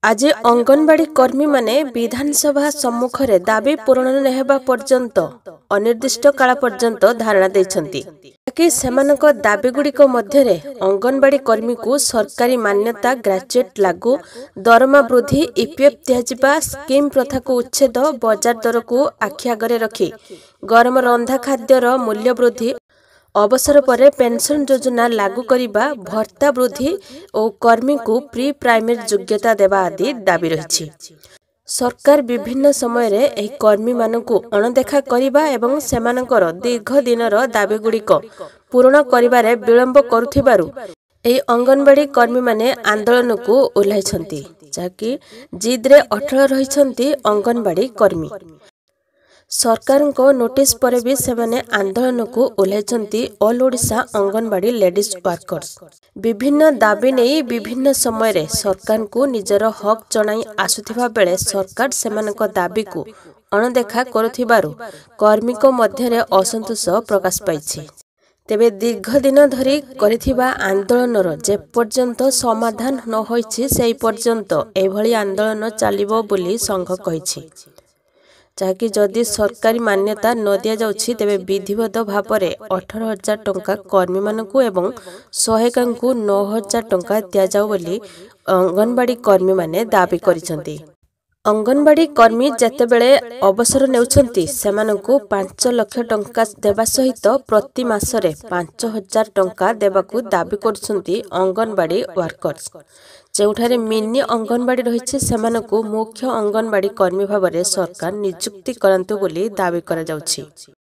आज अंगनवाड़ी कर्मी माने विधानसभा सम्मुख रे दाबी पूरण नहेबा पर्यंत अनिर्दिष्ट काल पर्यंत धारणा देइछंती कि सेमानक दाबी गुड़िक मध्यरे अंगनवाड़ी कर्मी को सरकारी मान्यता ग्रेजुएट लागू दरमा वृद्धि ईपीएफ दियाजिबा स्कीम प्रथा को उच्छेद बाजार दर को आखि आगरे रखी गरम रंधा खाद्यर मूल्य वृद्धि अवसर पर पेंशन योजना लागू करिबा भत्ता वृद्धि और कर्मी को प्री प्राइमरी योग्यता देवा आदि दाबी रही। सरकार विभिन्न समय रे एही कर्मी मानकु अणदेखा करिबा एवं सेमानकर दीर्घ दिनर दाबी गुड़िक पूर्ण करिबारे विलंब करुथिबारु एही अंगनवाड़ी कर्मी माने आंदोलन को ओह्लाइछंती जाकि जिद रे अटल रहिछंती अंगनवाड़ी कर्मी। सरकार को नोटिस पर भी सेमाने आंदोलन को ओह्लाइछंती all Odisha anganwadi ladies workers. विभिन्न दाबी नहीं विभिन्न समय रे सरकार को निजर हक जणाई आसुथिबा बेले सरकार सेमानक दाबी को अणदेखा करुथिबारु कर्मी को मध्य रे असंतोष प्रकाश पाइछि। तेबे दीर्घ दिन धरी करिथिबा आंदोलनर जे पर्यंत समाधान न होइछि सेही पर्यंत एभली आंदोलन चलिबो बोली संघ कहिछि जहाँकि जदि सरकारी मान्यता न दि जाउछि तेबे विधिवत भाव में 18,000 टंका कर्मी मानकु एवं सहायिका को 9,000 टंका दिया जाउ बोली अंगनवाड़ी कर्मी माने दाबी करिसंती। अंगनवाड़ी कर्मी जेतेबेले अवसर नेउछंती सेमानकु 5 लाख टंका देबा सहित प्रति मासरे 5,000 टंका देबाकू दाबी करछंती अंगनवाड़ी वर्कर्स। जेउठारे मिनी अंगनवाड़ी रहिছে सेमानकु मुख्य अंगनवाड़ी कर्मी भाव में सरकार नियुक्ति करंतु बोली दाबी करा जाउछि।